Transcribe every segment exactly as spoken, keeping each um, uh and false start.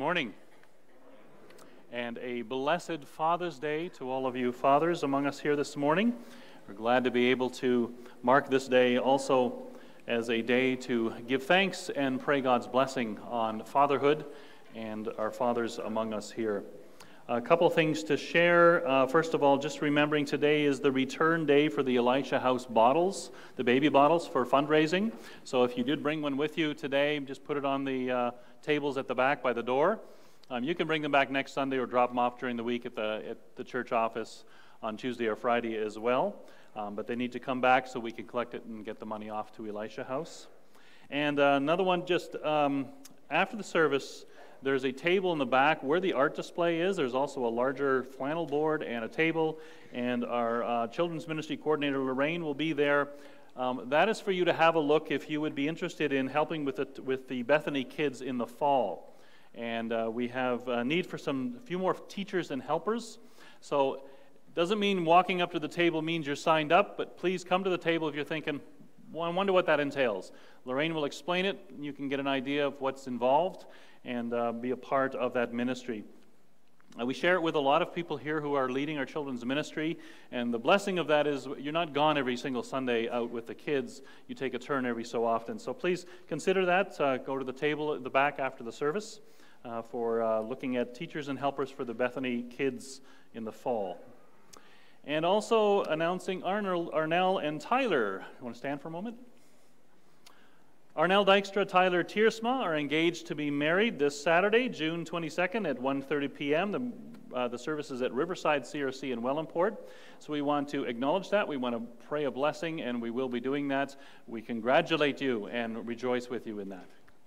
morning, and a blessed Father's Day to all of you fathers among us here this morning. We're glad to be able to mark this day also as a day to give thanks and pray God's blessing on fatherhood and our fathers among us here. A couple things to share. Uh, first of all, just remembering today is the return day for the Elisha House bottles, the baby bottles for fundraising. So if you did bring one with you today, just put it on the uh, tables at the back by the door. Um, you can bring them back next Sunday or drop them off during the week at the, at the church office on Tuesday or Friday as well. Um, but they need to come back so we can collect it and get the money off to Elisha House. And uh, another one, just um, after the service, there's a table in the back where the art display is. There's also a larger flannel board and a table, and our uh, children's ministry coordinator, Lorraine, will be there. Um, that is for you to have a look if you would be interested in helping with, it, with the Bethany kids in the fall. And uh, we have a need for some a few more teachers and helpers. So doesn't mean walking up to the table means you're signed up, but please come to the table if you're thinking, well, I wonder what that entails. Lorraine will explain it, and you can get an idea of what's involved and uh, be a part of that ministry. Uh, we share it with a lot of people here who are leading our children's ministry, and the blessing of that is you're not gone every single Sunday out with the kids. You take a turn every so often. So please consider that. Uh, go to the table at the back after the service uh, for uh, looking at teachers and helpers for the Bethany kids in the fall. And also announcing Arnell, Arnell and Tyler. You want to stand for a moment? Arnell Dykstra, Tyler Tiersma are engaged to be married this Saturday, June twenty-second at one thirty p m The, uh, the service is at Riverside C R C in Wellandport. So we want to acknowledge that. We want to pray a blessing, and we will be doing that. We congratulate you and rejoice with you in that.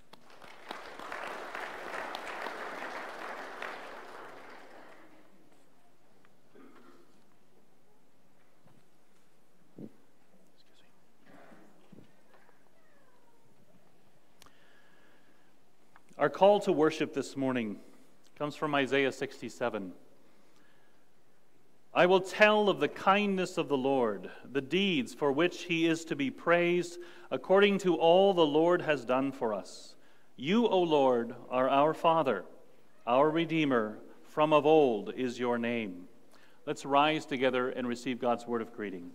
Our call to worship this morning comes from Isaiah sixty-seven. I will tell of the kindness of the Lord, the deeds for which he is to be praised, according to all the Lord has done for us. You, O Lord, are our Father, our Redeemer. From of old is your name. Let's rise together and receive God's word of greeting.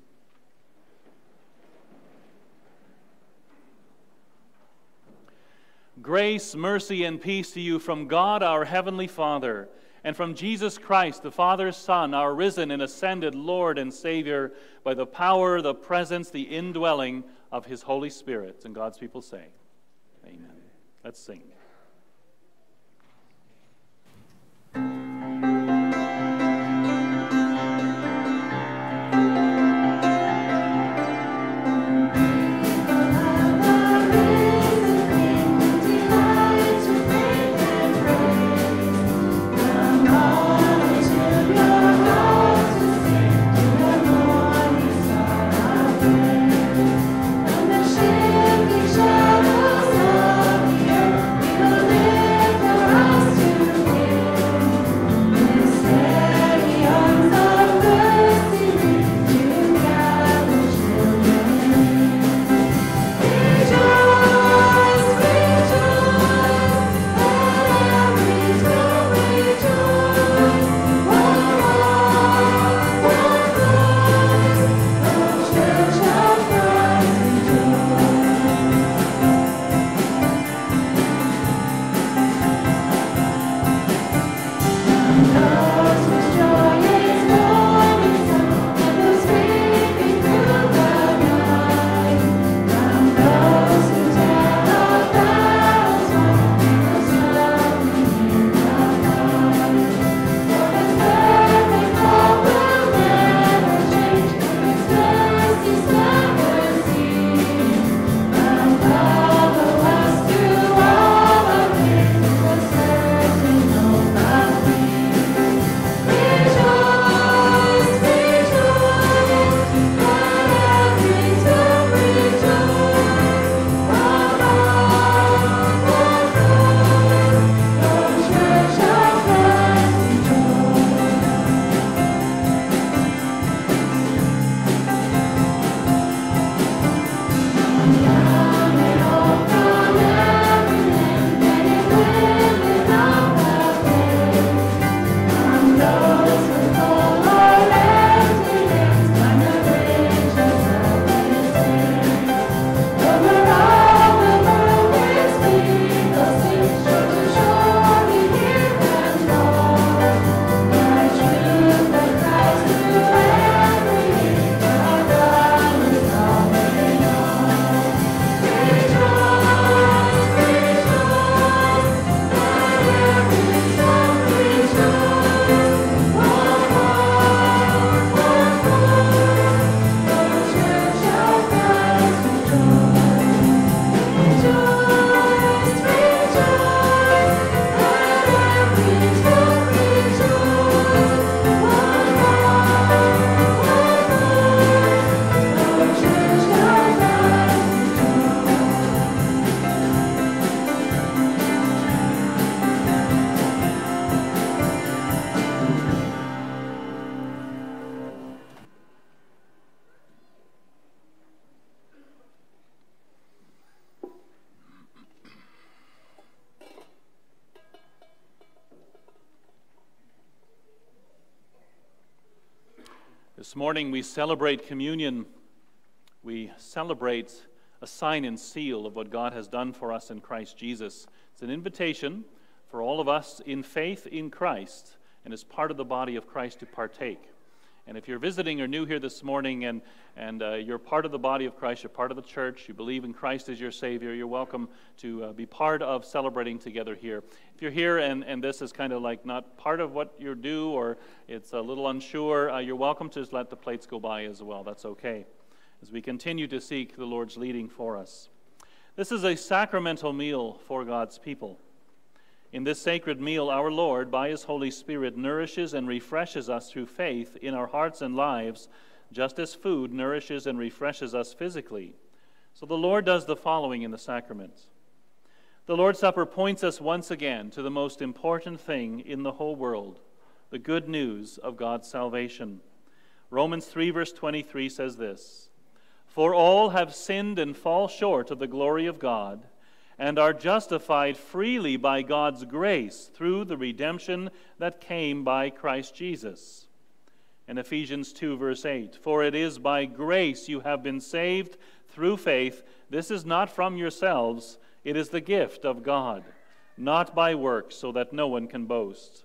Grace, mercy, and peace to you from God our Heavenly Father, and from Jesus Christ, the Father's Son, our risen and ascended Lord and Savior, by the power, the presence, the indwelling of his Holy Spirit. And God's people say, amen. Let's sing. Shadows of the earth. This morning we celebrate communion. We celebrate a sign and seal of what God has done for us in Christ Jesus. It's an invitation for all of us in faith in Christ and as part of the body of Christ to partake. And if you're visiting or new here this morning and, and uh, you're part of the body of Christ, you're part of the church, you believe in Christ as your Savior, you're welcome to uh, be part of celebrating together here. If you're here and, and this is kind of like not part of what you do or it's a little unsure, uh, you're welcome to just let the plates go by as well. That's okay as we continue to seek the Lord's leading for us. This is a sacramental meal for God's people. In this sacred meal, our Lord, by His Holy Spirit, nourishes and refreshes us through faith in our hearts and lives, just as food nourishes and refreshes us physically. So the Lord does the following in the sacrament. The Lord's Supper points us once again to the most important thing in the whole world, the good news of God's salvation. Romans three verse twenty-three says this, "For all have sinned and fall short of the glory of God, and are justified freely by God's grace through the redemption that came by Christ Jesus." In Ephesians two verse eight, "For it is by grace you have been saved through faith. This is not from yourselves, it is the gift of God, not by works, so that no one can boast."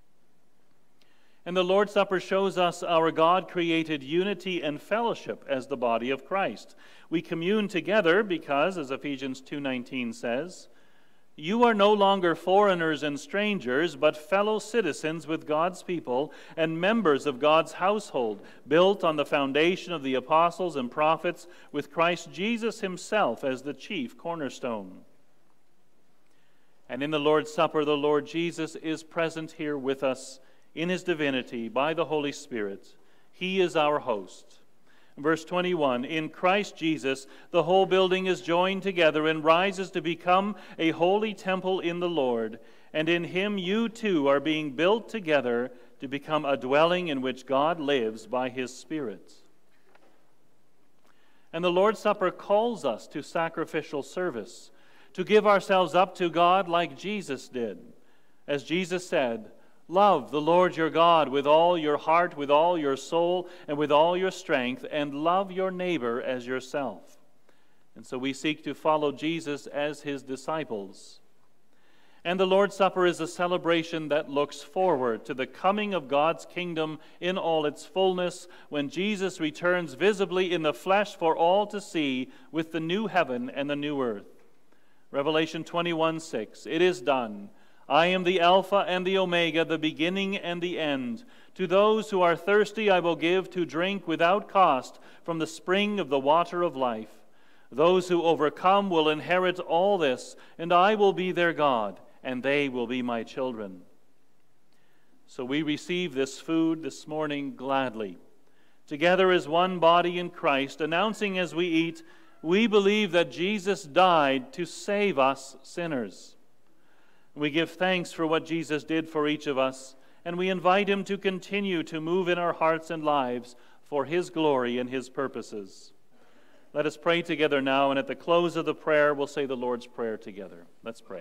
And the Lord's Supper shows us our God-created unity and fellowship as the body of Christ. We commune together because, as Ephesians two nineteen says, "You are no longer foreigners and strangers, but fellow citizens with God's people and members of God's household, built on the foundation of the apostles and prophets, with Christ Jesus Himself as the chief cornerstone." And in the Lord's Supper, the Lord Jesus is present here with us in His divinity by the Holy Spirit. He is our host. Verse twenty-one, "In Christ Jesus, the whole building is joined together and rises to become a holy temple in the Lord. And in Him you too are being built together to become a dwelling in which God lives by His Spirit." And the Lord's Supper calls us to sacrificial service, to give ourselves up to God like Jesus did. As Jesus said, "Love the Lord your God with all your heart, with all your soul, and with all your strength, and love your neighbor as yourself." And so we seek to follow Jesus as His disciples. And the Lord's Supper is a celebration that looks forward to the coming of God's kingdom in all its fullness, when Jesus returns visibly in the flesh for all to see with the new heaven and the new earth. Revelation twenty-one six, "It is done. I am the Alpha and the Omega, the beginning and the end. To those who are thirsty I will give to drink without cost from the spring of the water of life. Those who overcome will inherit all this, and I will be their God, and they will be my children." So we receive this food this morning gladly, together as one body in Christ, announcing as we eat, we believe that Jesus died to save us sinners. We give thanks for what Jesus did for each of us, and we invite Him to continue to move in our hearts and lives for His glory and His purposes. Let us pray together now, and at the close of the prayer, we'll say the Lord's Prayer together. Let's pray.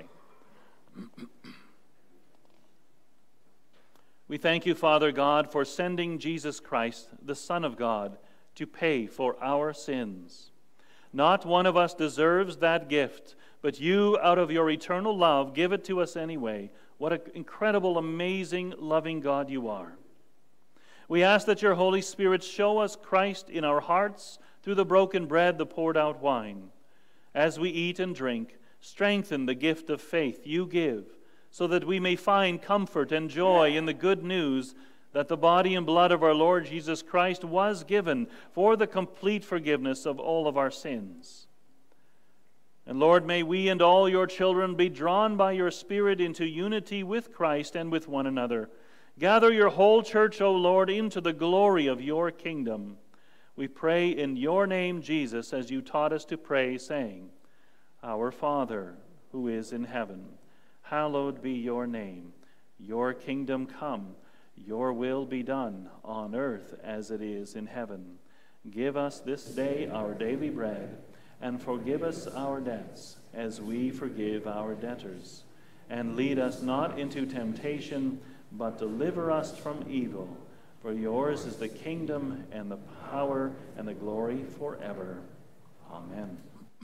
We thank you, Father God, for sending Jesus Christ, the Son of God, to pay for our sins. Not one of us deserves that gift, but you, out of your eternal love, give it to us anyway. What an incredible, amazing, loving God you are. We ask that your Holy Spirit show us Christ in our hearts through the broken bread, the poured out wine. As we eat and drink, strengthen the gift of faith you give, so that we may find comfort and joy in the good news that the body and blood of our Lord Jesus Christ was given for the complete forgiveness of all of our sins. And Lord, may we and all your children be drawn by your Spirit into unity with Christ and with one another. Gather your whole church, O Lord, into the glory of your kingdom. We pray in your name, Jesus, as you taught us to pray, saying, "Our Father, who is in heaven, hallowed be your name. Your kingdom come, your will be done on earth as it is in heaven. Give us this day our daily bread, and forgive us our debts, as we forgive our debtors. And lead us not into temptation, but deliver us from evil. For yours is the kingdom and the power and the glory forever. Amen.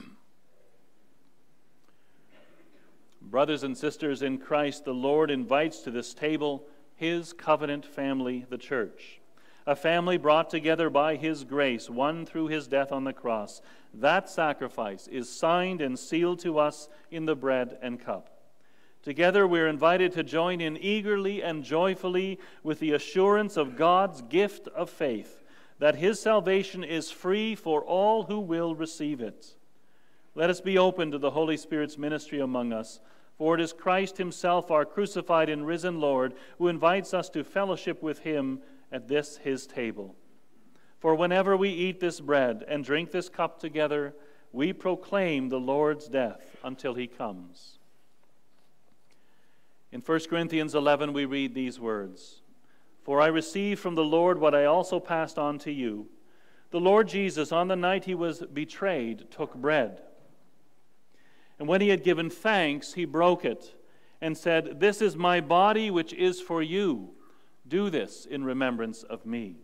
Brothers and sisters in Christ, the Lord invites to this table his covenant family, the church, a family brought together by his grace, won through his death on the cross. That sacrifice is signed and sealed to us in the bread and cup. Together we're invited to join in eagerly and joyfully with the assurance of God's gift of faith, that his salvation is free for all who will receive it. Let us be open to the Holy Spirit's ministry among us, for it is Christ himself, our crucified and risen Lord, who invites us to fellowship with him at this his table. For whenever we eat this bread and drink this cup together, we proclaim the Lord's death until he comes. In First Corinthians eleven, we read these words, "For I received from the Lord what I also passed on to you. The Lord Jesus, on the night he was betrayed, took bread. And when he had given thanks, he broke it and said, 'This is my body which is for you. Do this in remembrance of me.'"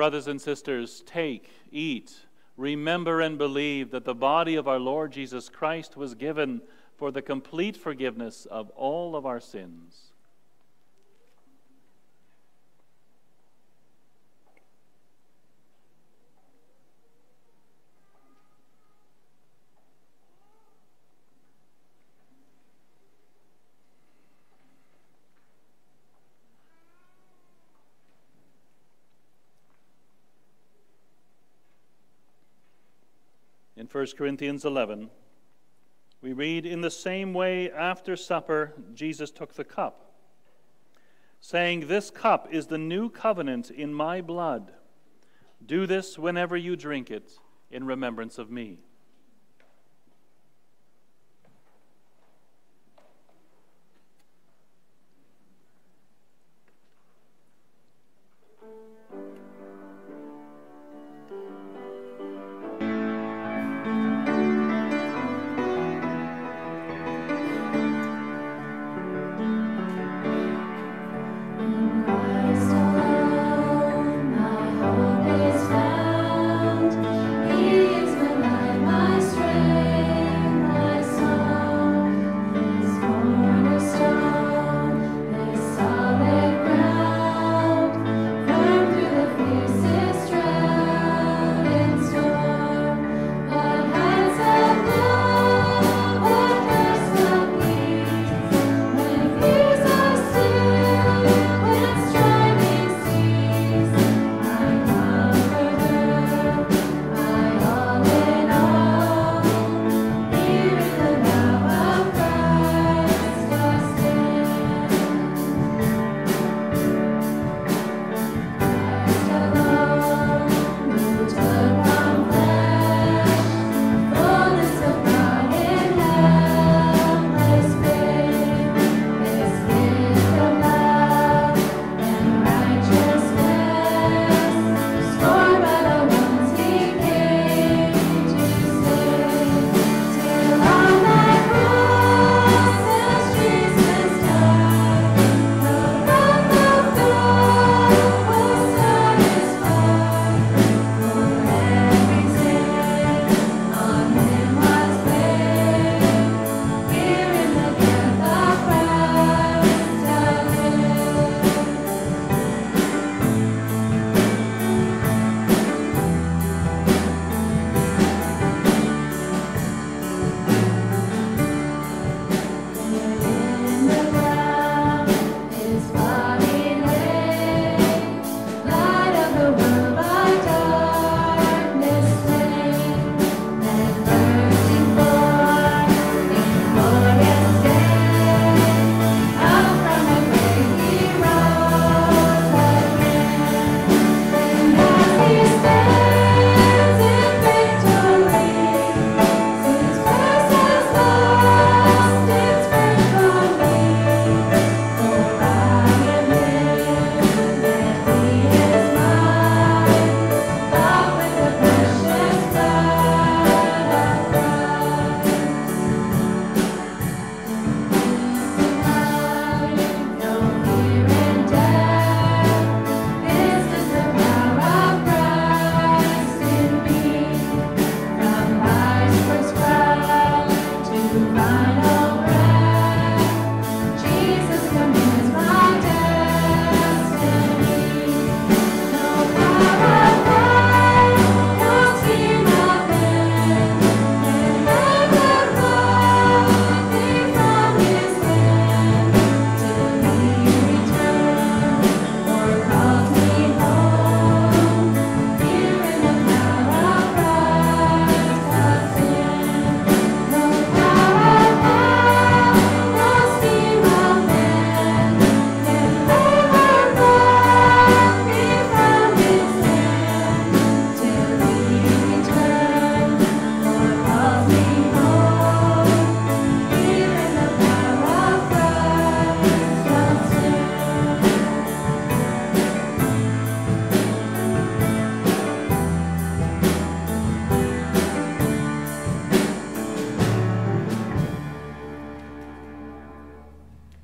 Brothers and sisters, take, eat, remember and believe that the body of our Lord Jesus Christ was given for the complete forgiveness of all of our sins. In First Corinthians eleven, we read, "In the same way, after supper, Jesus took the cup, saying, 'This cup is the new covenant in my blood. Do this whenever you drink it in remembrance of me.'"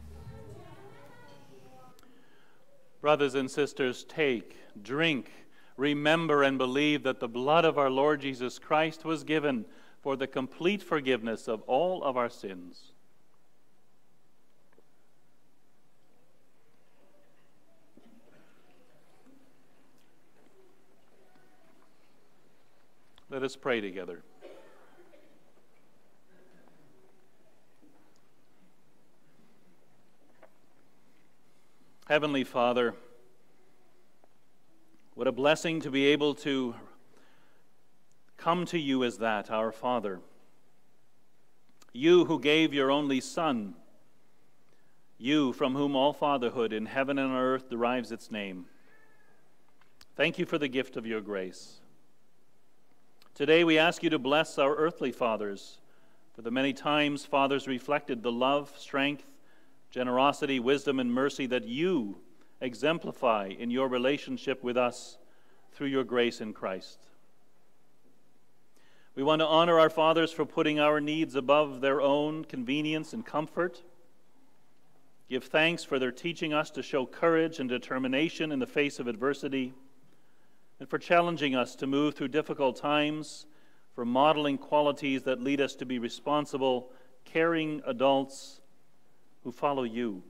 Brothers and sisters, take, drink, remember and believe that the blood of our Lord Jesus Christ was given for the complete forgiveness of all of our sins. Let us pray together. Heavenly Father, what a blessing to be able to come to you as that, our Father. You who gave your only Son, you from whom all fatherhood in heaven and on earth derives its name. Thank you for the gift of your grace. Today we ask you to bless our earthly fathers, for the many times fathers reflected the love, strength, generosity, wisdom, and mercy that you exemplify in your relationship with us through your grace in Christ. We want to honor our fathers for putting our needs above their own convenience and comfort. Give thanks for their teaching us to show courage and determination in the face of adversity, and for challenging us to move through difficult times, for modeling qualities that lead us to be responsible, caring adults who follow you.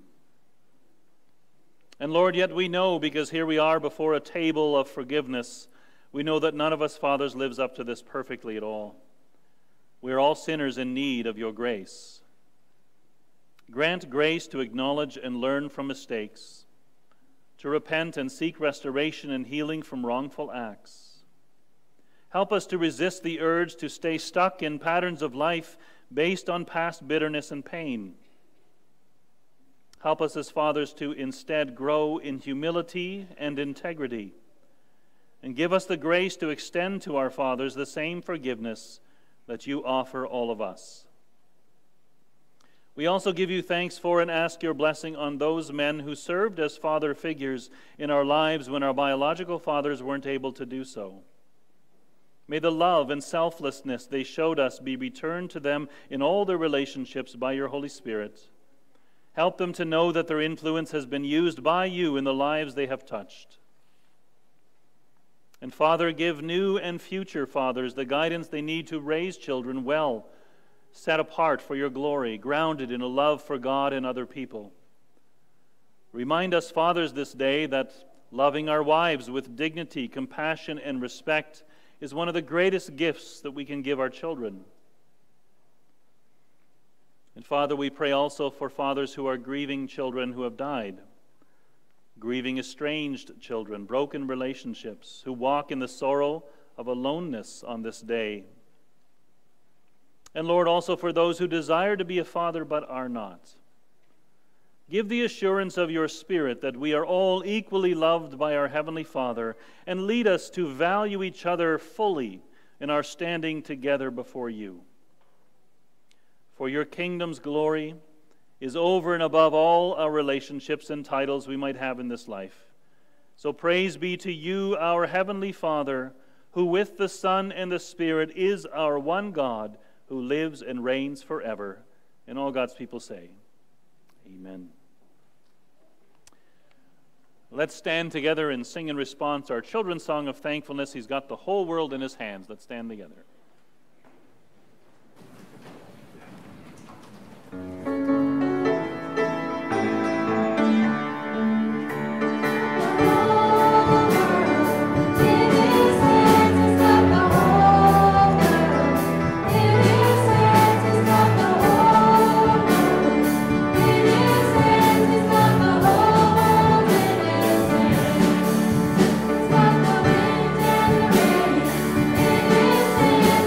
And Lord, yet we know, because here we are before a table of forgiveness, we know that none of us fathers lives up to this perfectly at all. We are all sinners in need of your grace. Grant grace to acknowledge and learn from mistakes, to repent and seek restoration and healing from wrongful acts. Help us to resist the urge to stay stuck in patterns of life based on past bitterness and pain. Help us as fathers to instead grow in humility and integrity, and give us the grace to extend to our fathers the same forgiveness that you offer all of us. We also give you thanks for and ask your blessing on those men who served as father figures in our lives when our biological fathers weren't able to do so. May the love and selflessness they showed us be returned to them in all their relationships by your Holy Spirit. Help them to know that their influence has been used by you in the lives they have touched. And Father, give new and future fathers the guidance they need to raise children well, set apart for your glory, grounded in a love for God and other people. Remind us, fathers, this day that loving our wives with dignity, compassion, and respect is one of the greatest gifts that we can give our children. And Father, we pray also for fathers who are grieving children who have died, grieving estranged children, broken relationships, who walk in the sorrow of aloneness on this day. And Lord, also for those who desire to be a father but are not. Give the assurance of your Spirit that we are all equally loved by our Heavenly Father, and lead us to value each other fully in our standing together before you. For your kingdom's glory is over and above all our relationships and titles we might have in this life. So praise be to you, our Heavenly Father, who with the Son and the Spirit is our one God, who lives and reigns forever. And all God's people say, amen. Let's stand together and sing in response our children's song of thankfulness. He's got the whole world in his hands. Let's stand together. Thank you.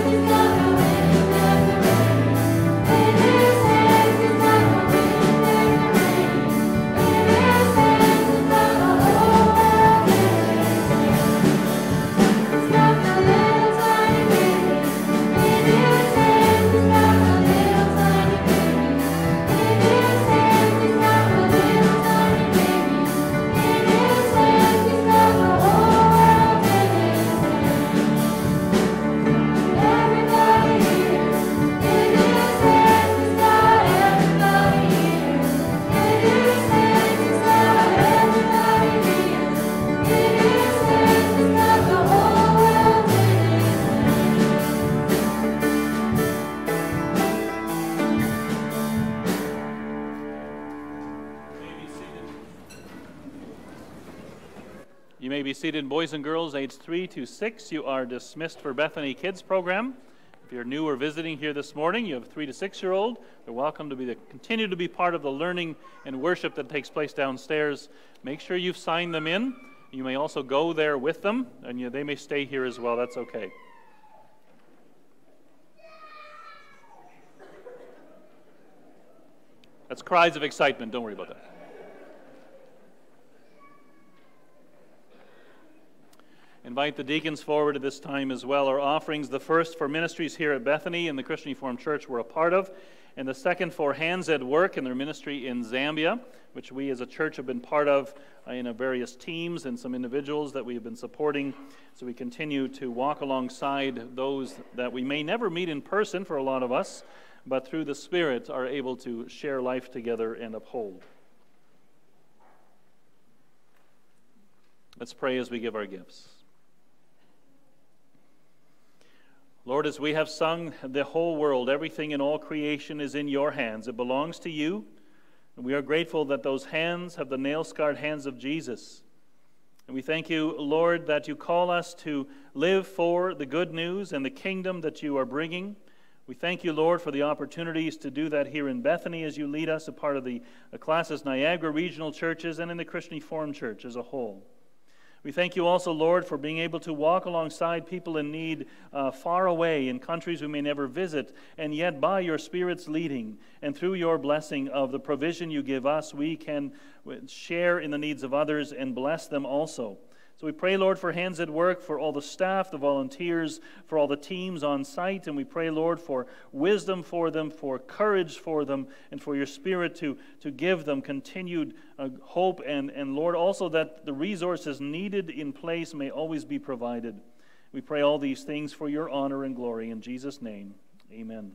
You may be seated. Boys and girls aged three to six, you are dismissed for Bethany Kids program. If you're new or visiting here this morning, you have a three to six-year-old. They're welcome to be the, continue to be part of the learning and worship that takes place downstairs. Make sure you've signed them in. You may also go there with them, and you, they may stay here as well. That's okay. That's cries of excitement. Don't worry about that. Invite the deacons forward at this time as well. Our offerings, the first for ministries here at Bethany and the Christian Reformed Church we're a part of, and the second for Hands at Work and their ministry in Zambia, which we as a church have been part of uh, in various teams and some individuals that we have been supporting. So we continue to walk alongside those that we may never meet in person for a lot of us, but through the Spirit are able to share life together and uphold. Let's pray as we give our gifts. Lord, as we have sung, the whole world, everything in all creation is in your hands. It belongs to you. And we are grateful that those hands have the nail-scarred hands of Jesus. And we thank you, Lord, that you call us to live for the good news and the kingdom that you are bringing. We thank you, Lord, for the opportunities to do that here in Bethany as you lead us, a part of the, the Classes Niagara regional churches and in the Christian Reformed Church as a whole. We thank you also, Lord, for being able to walk alongside people in need uh, far away in countries we may never visit, and yet by your Spirit's leading and through your blessing of the provision you give us, we can share in the needs of others and bless them also. So we pray, Lord, for Hands at Work, for all the staff, the volunteers, for all the teams on site, and we pray, Lord, for wisdom for them, for courage for them, and for your Spirit to, to give them continued uh, hope, and, and, Lord, also that the resources needed in place may always be provided. We pray all these things for your honor and glory. In Jesus' name, amen.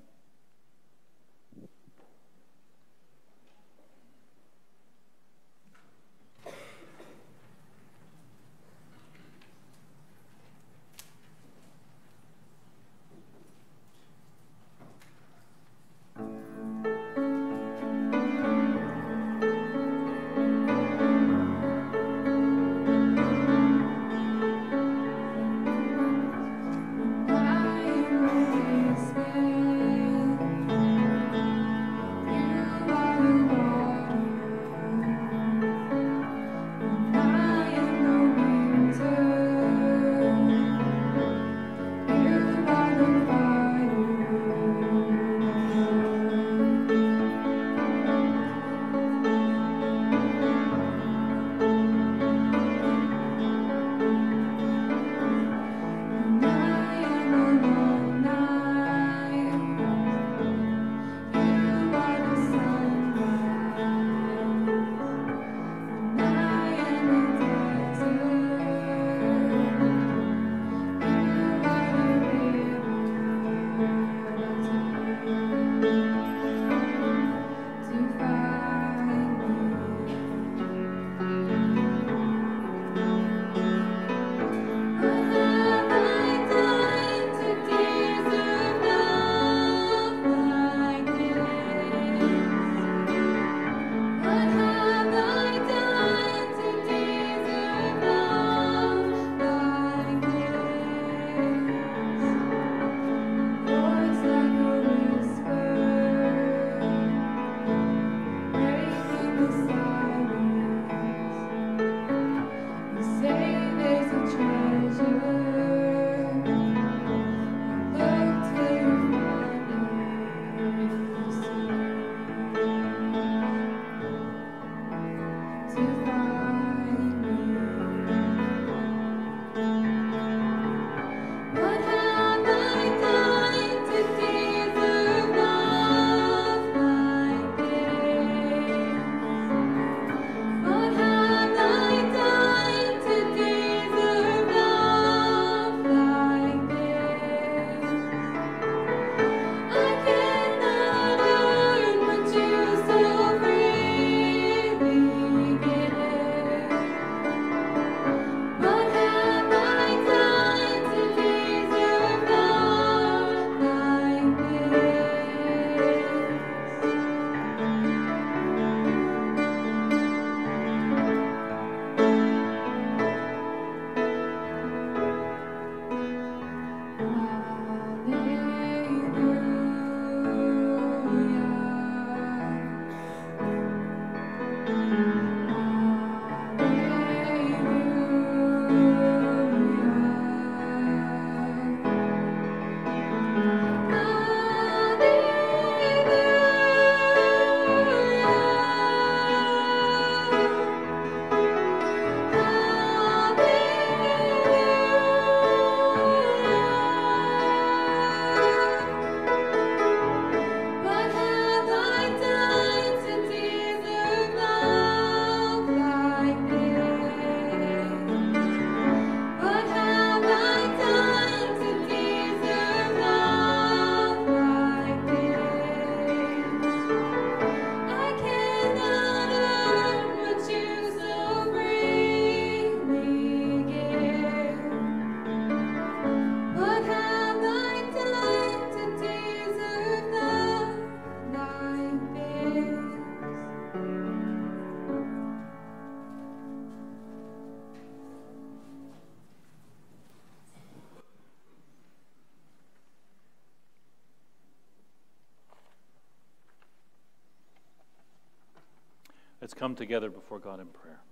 Let's come together before God in prayer.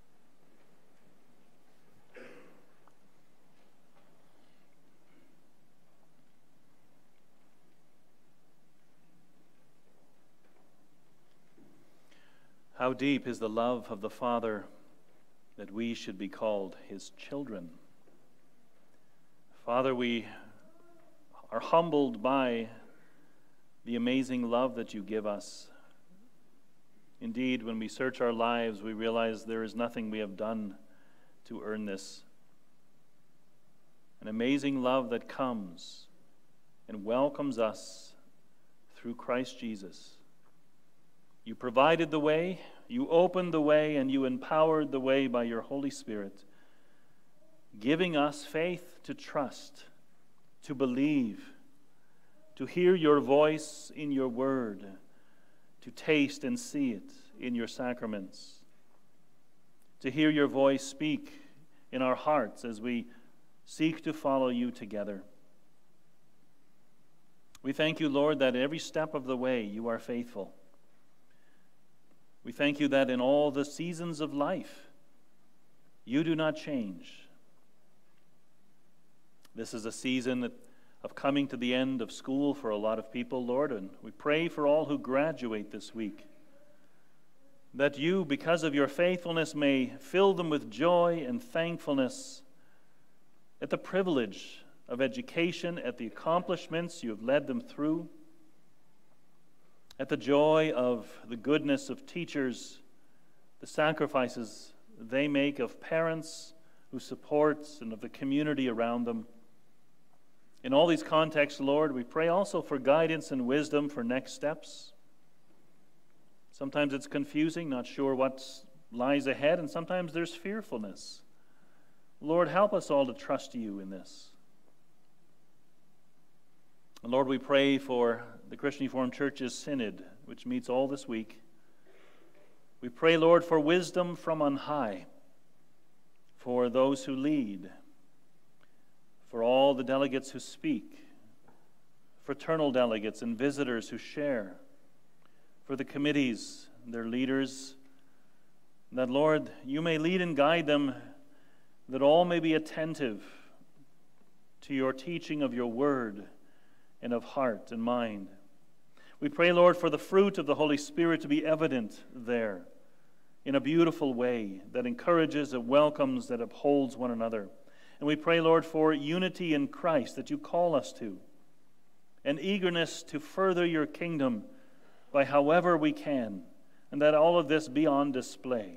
How deep is the love of the Father that we should be called his children. Father, we are humbled by the amazing love that you give us. Indeed, when we search our lives, we realize there is nothing we have done to earn this. An amazing love that comes and welcomes us through Christ Jesus. You provided the way, you opened the way, and you empowered the way by your Holy Spirit, giving us faith to trust, to believe, to hear your voice in your word, to taste and see it in your sacraments, to hear your voice speak in our hearts as we seek to follow you together. We thank you, Lord, that every step of the way you are faithful. We thank you that in all the seasons of life, you do not change. This is a season of coming to the end of school for a lot of people, Lord, and we pray for all who graduate this week, that you, because of your faithfulness, may fill them with joy and thankfulness at the privilege of education, at the accomplishments you have led them through, at the joy of the goodness of teachers, the sacrifices they make of parents who support and of the community around them. In all these contexts, Lord, we pray also for guidance and wisdom for next steps. Sometimes it's confusing, not sure what lies ahead, and sometimes there's fearfulness. Lord, help us all to trust you in this. And Lord, we pray for the Christian Reformed Church's synod, which meets all this week. We pray, Lord, for wisdom from on high, for those who lead, for all the delegates who speak, fraternal delegates and visitors who share, for the committees, their leaders, that, Lord, you may lead and guide them, that all may be attentive to your teaching of your word and of heart and mind. We pray, Lord, for the fruit of the Holy Spirit to be evident there in a beautiful way that encourages, that welcomes, that upholds one another. And we pray, Lord, for unity in Christ that you call us to, and eagerness to further your kingdom by however we can, and that all of this be on display.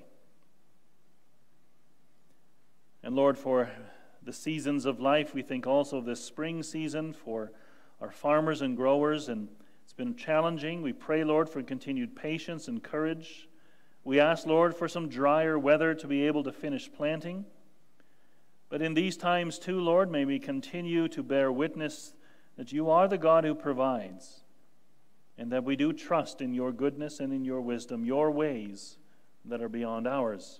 And Lord, for the seasons of life, we think also of this spring season for our farmers and growers, and it's been challenging. We pray, Lord, for continued patience and courage. We ask, Lord, for some drier weather to be able to finish planting. But in these times too, Lord, may we continue to bear witness that you are the God who provides, and that we do trust in your goodness and in your wisdom, your ways that are beyond ours.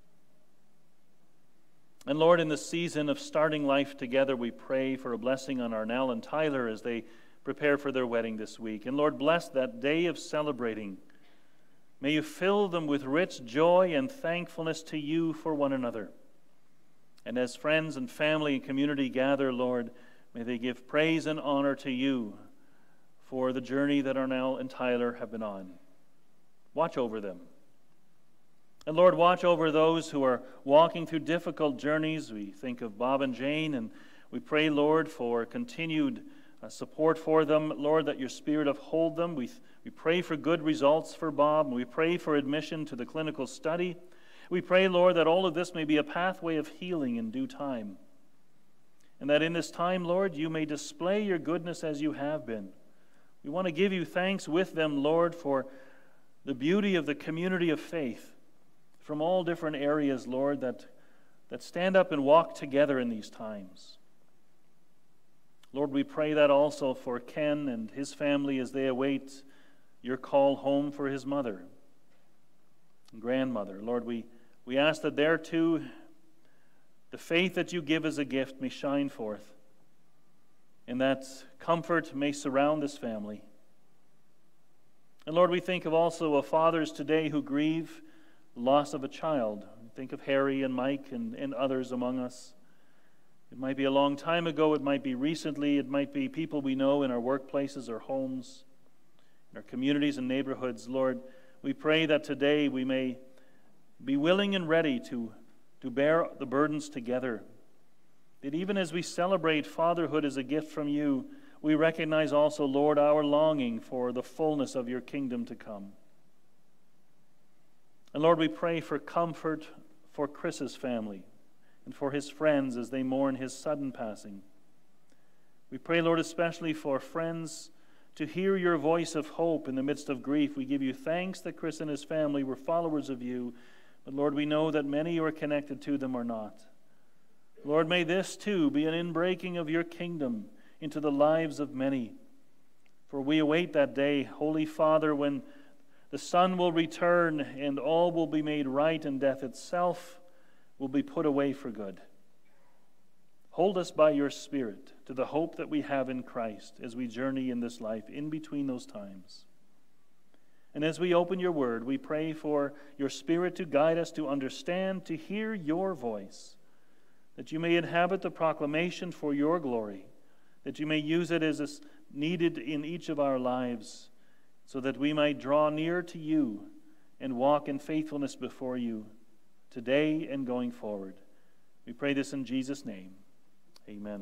And Lord, in the season of starting life together, we pray for a blessing on Arnell and Tyler as they prepare for their wedding this week. And Lord, bless that day of celebrating. May you fill them with rich joy and thankfulness to you for one another. And as friends and family and community gather, Lord, may they give praise and honor to you for the journey that Arnell and Tyler have been on. Watch over them. And Lord, watch over those who are walking through difficult journeys. We think of Bob and Jane, and we pray, Lord, for continued uh, support for them. Lord, that your Spirit uphold them. We, we pray for good results for Bob, and we pray for admission to the clinical study. We pray, Lord, that all of this may be a pathway of healing in due time. And that in this time, Lord, you may display your goodness as you have been. We want to give you thanks with them, Lord, for the beauty of the community of faith from all different areas, Lord, that, that stand up and walk together in these times. Lord, we pray that also for Ken and his family as they await your call home for his mother and grandmother. Lord, we, we ask that there too, the faith that you give as a gift may shine forth, and that comfort may surround this family. And Lord, we think of also of fathers today who grieve the loss of a child. Think of Harry and Mike and, and others among us. It might be a long time ago, it might be recently, it might be people we know in our workplaces or homes, in our communities and neighborhoods. Lord, we pray that today we may be willing and ready to, to bear the burdens together. That even as we celebrate fatherhood as a gift from you, we recognize also, Lord, our longing for the fullness of your kingdom to come. And Lord, we pray for comfort for Chris's family and for his friends as they mourn his sudden passing. We pray, Lord, especially for friends to hear your voice of hope in the midst of grief. We give you thanks that Chris and his family were followers of you, but Lord, we know that many who are connected to them are not. Lord, may this too be an inbreaking of your kingdom into the lives of many. For we await that day, Holy Father, when the Son will return and all will be made right and death itself will be put away for good. Hold us by your Spirit to the hope that we have in Christ as we journey in this life in between those times. And as we open your word, we pray for your Spirit to guide us to understand, to hear your voice, that you may inhabit the proclamation for your glory, that you may use it as is needed in each of our lives, so that we might draw near to you and walk in faithfulness before you today and going forward. We pray this in Jesus' name. Amen.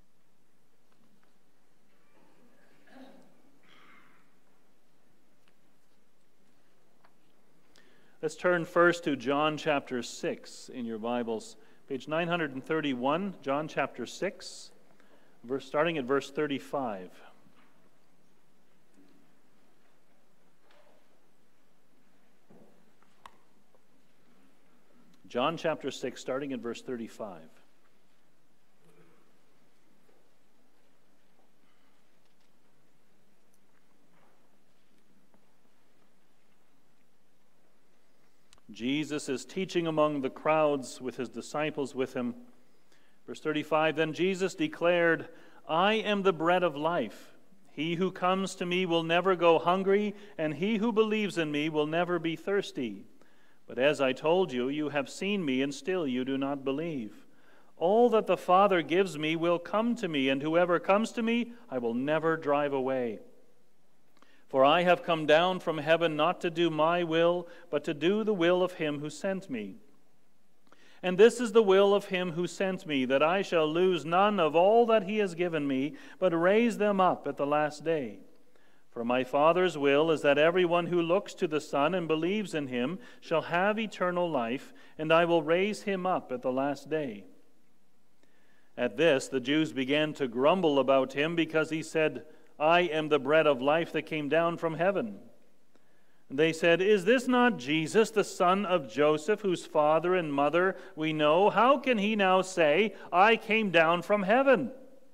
Let's turn first to John chapter six in your Bibles. Page nine hundred thirty-one, John chapter six, verse, starting at verse thirty-five. John chapter six, starting at verse thirty-five. Jesus is teaching among the crowds with his disciples with him. Verse thirty-five, then Jesus declared, I am the bread of life. He who comes to me will never go hungry, and he who believes in me will never be thirsty. But as I told you, you have seen me, and still you do not believe. All that the Father gives me will come to me, and whoever comes to me, I will never drive away. For I have come down from heaven not to do my will, but to do the will of him who sent me. And this is the will of him who sent me, that I shall lose none of all that he has given me, but raise them up at the last day. For my Father's will is that everyone who looks to the Son and believes in him shall have eternal life, and I will raise him up at the last day. At this, the Jews began to grumble about him because he said, I am the bread of life that came down from heaven. And they said, is this not Jesus, the son of Joseph, whose father and mother we know? How can he now say, I came down from heaven?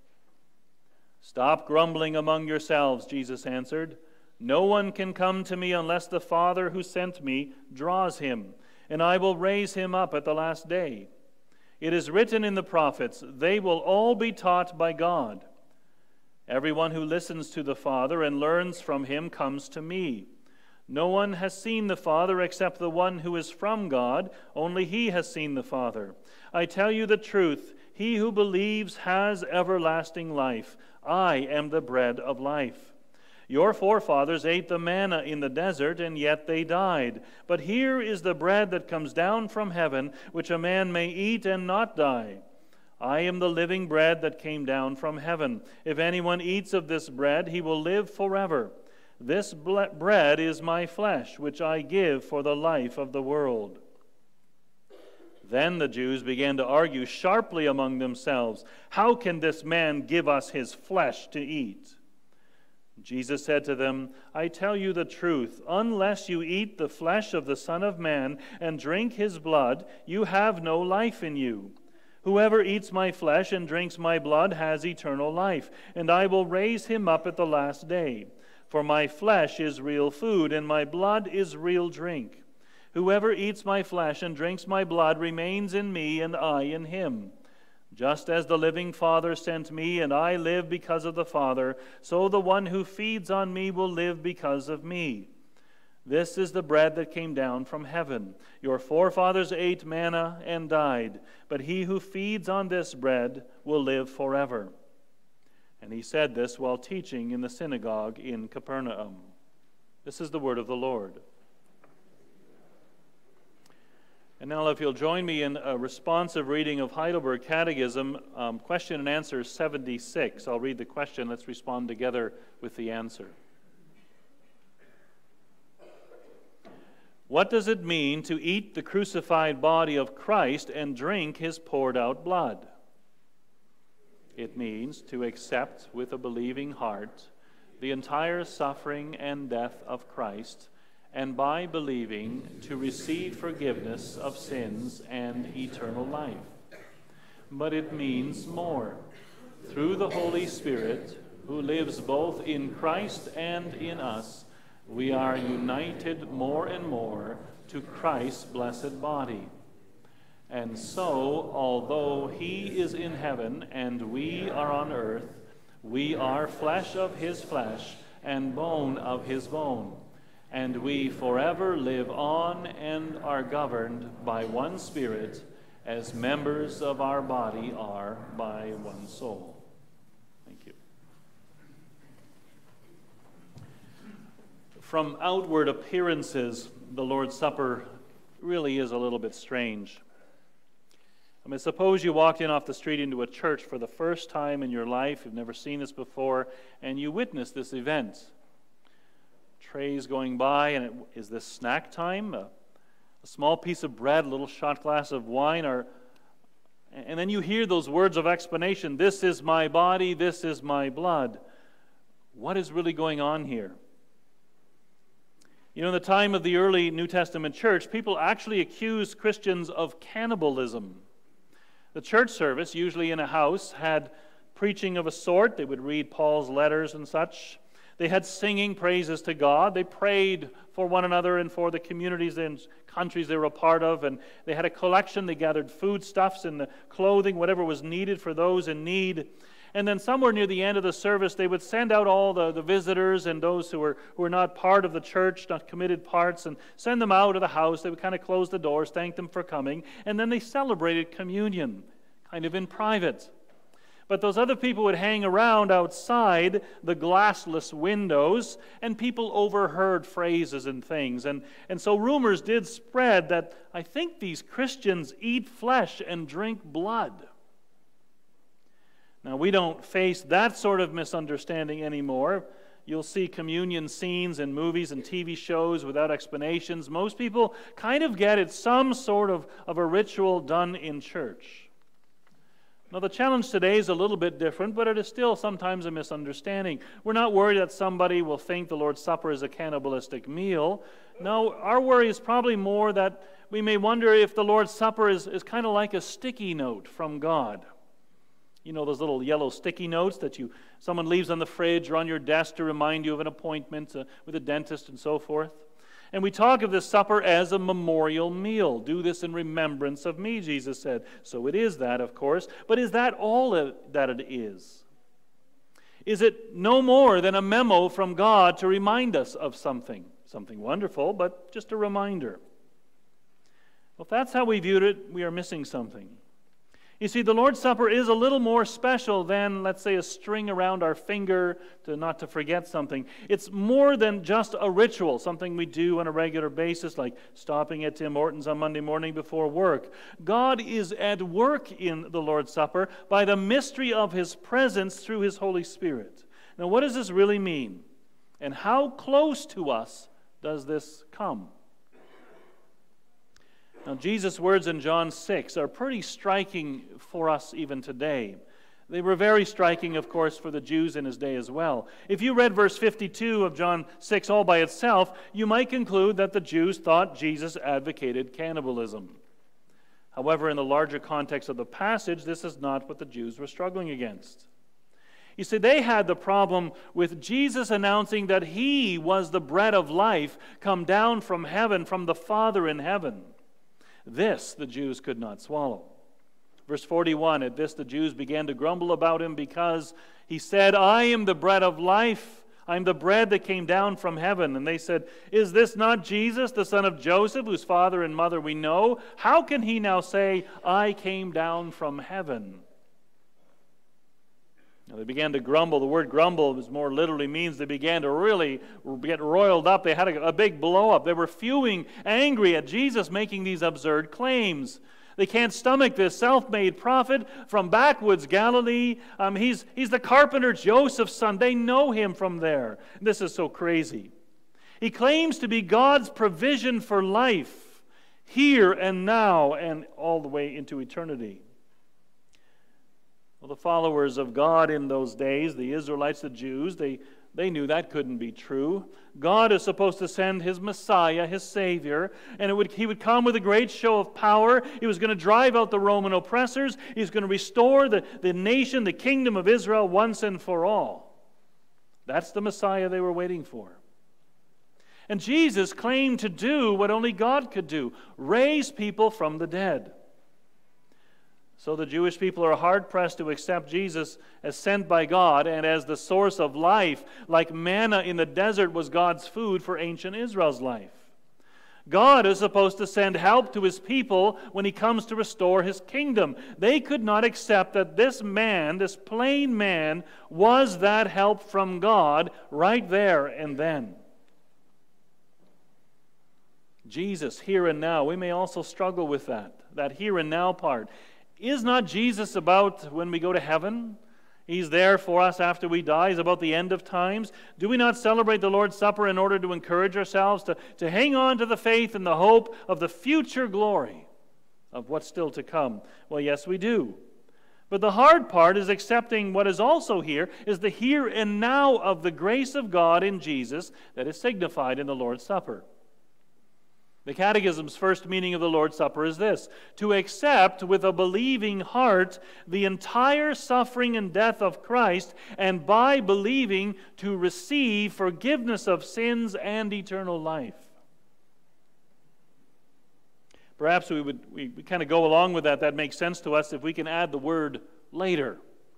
Stop grumbling among yourselves, Jesus answered. No one can come to me unless the Father who sent me draws him, and I will raise him up at the last day. It is written in the prophets, they will all be taught by God. Everyone who listens to the Father and learns from him comes to me. No one has seen the Father except the one who is from God. Only he has seen the Father. I tell you the truth, he who believes has everlasting life. I am the bread of life. Your forefathers ate the manna in the desert, and yet they died. But here is the bread that comes down from heaven, which a man may eat and not die. I am the living bread that came down from heaven. If anyone eats of this bread, he will live forever. This bread is my flesh, which I give for the life of the world. Then the Jews began to argue sharply among themselves, how can this man give us his flesh to eat? Jesus said to them, I tell you the truth, unless you eat the flesh of the Son of Man and drink his blood, you have no life in you. Whoever eats my flesh and drinks my blood has eternal life, and I will raise him up at the last day. For my flesh is real food, and my blood is real drink. Whoever eats my flesh and drinks my blood remains in me, and I in him. Just as the living Father sent me, and I live because of the Father, so the one who feeds on me will live because of me. This is the bread that came down from heaven. Your forefathers ate manna and died, but he who feeds on this bread will live forever." And he said this while teaching in the synagogue in Capernaum. This is the word of the Lord. And now if you'll join me in a responsive reading of HeidelbergCatechism, um, question and answer seventy-six. I'll read the question. Let's respond together with the answer. What does it mean to eat the crucified body of Christ and drink his poured out blood? It means to accept with a believing heart the entire suffering and death of Christ, and by believing to receive forgiveness of sins and eternal life. But it means more. Through the Holy Spirit, who lives both in Christ and in us, we are united more and more to Christ's blessed body. And so, although he is in heaven and we are on earth, we are flesh of his flesh and bone of his bone. And we forever live on and are governed by one Spirit, as members of our body are by one soul. Thank you. From outward appearances, the Lord's Supper really is a little bit strange. I mean, suppose you walked in off the street into a church for the first time in your life, you've never seen this before, and you witnessed this event. Trays going by, and it, is this snack time? A, a small piece of bread, a little shot glass of wine, or, and then you hear those words of explanation, "This is my body, this is my blood." What is really going on here? You know, in the time of the early New Testament church, people actually accused Christians of cannibalism. The church service, usually in a house, had preaching of a sort. They would read Paul's letters and such. They had singing praises to God. They prayed for one another and for the communities and countries they were a part of. And they had a collection. They gathered foodstuffs and the clothing, whatever was needed for those in need. And then somewhere near the end of the service, they would send out all the, the visitors and those who were, who were not part of the church, not committed parts, and send them out of the house. They would kind of close the doors, thank them for coming. And then they celebrated communion, kind of in private. But those other people would hang around outside the glassless windows, and people overheard phrases and things. And, and so rumors did spread that I think these Christians eat flesh and drink blood. Now, we don't face that sort of misunderstanding anymore. You'll see communion scenes in movies and T V shows without explanations. Most people kind of get it, some sort of, of a ritual done in church. Now, the challenge today is a little bit different, but it is still sometimes a misunderstanding. We're not worried that somebody will think the Lord's Supper is a cannibalistic meal. No, our worry is probably more that we may wonder if the Lord's Supper is, is kind of like a sticky note from God. You know, those little yellow sticky notes that you someone leaves on the fridge or on your desk to remind you of an appointment uh, with a dentist and so forth. And we talk of this supper as a memorial meal. Do this in remembrance of me, Jesus said. So it is that, of course. But is that all it, that it is? Is it no more than a memo from God to remind us of something? Something wonderful, but just a reminder. Well, if that's how we viewed it, we are missing something. You see, the Lord's Supper is a little more special than, let's say, a string around our finger to not to forget something. It's more than just a ritual, something we do on a regular basis, like stopping at Tim Hortons on Monday morning before work. God is at work in the Lord's Supper by the mystery of His presence through His Holy Spirit. Now, what does this really mean? And how close to us does this come? Now, Jesus' words in John six are pretty striking for us even today. They were very striking, of course, for the Jews in His day as well. If you read verse fifty-two of John six all by itself, you might conclude that the Jews thought Jesus advocated cannibalism. However, in the larger context of the passage, this is not what the Jews were struggling against. You see, they had the problem with Jesus announcing that He was the bread of life come down from heaven, from the Father in heaven. This the Jews could not swallow. Verse forty-one, at this the Jews began to grumble about Him because He said, I am the bread of life. I'm the bread that came down from heaven. And they said, is this not Jesus, the son of Joseph, whose father and mother we know? How can he now say, I came down from heaven? Now they began to grumble. The word grumble is more literally means they began to really get roiled up. They had a, a big blow up. They were fuming, angry at Jesus making these absurd claims. They can't stomach this self-made prophet from backwoods Galilee. Um, he's, he's the carpenter Joseph's son. They know him from there. This is so crazy. He claims to be God's provision for life here and now and all the way into eternity. Well, the followers of God in those days, the Israelites, the Jews, they, they knew that couldn't be true. God is supposed to send His Messiah, His Savior, and it would, He would come with a great show of power. He was going to drive out the Roman oppressors. He's going to restore the, the nation, the kingdom of Israel once and for all. That's the Messiah they were waiting for. And Jesus claimed to do what only God could do, raise people from the dead. So the Jewish people are hard-pressed to accept Jesus as sent by God and as the source of life, like manna in the desert was God's food for ancient Israel's life. God is supposed to send help to His people when He comes to restore His kingdom. They could not accept that this man, this plain man, was that help from God right there and then. Jesus, here and now, we may also struggle with that, that here and now part. Is not Jesus about when we go to heaven? He's there for us after we die. He's about the end of times. Do we not celebrate the Lord's Supper in order to encourage ourselves to, to hang on to the faith and the hope of the future glory of what's still to come? Well, yes, we do. But the hard part is accepting what is also here, is the here and now of the grace of God in Jesus that is signified in the Lord's Supper. The Catechism's first meaning of the Lord's Supper is this: to accept with a believing heart the entire suffering and death of Christ, and by believing to receive forgiveness of sins and eternal life. Perhaps we would we, we kind of go along with that. That makes sense to us if we can add the word later.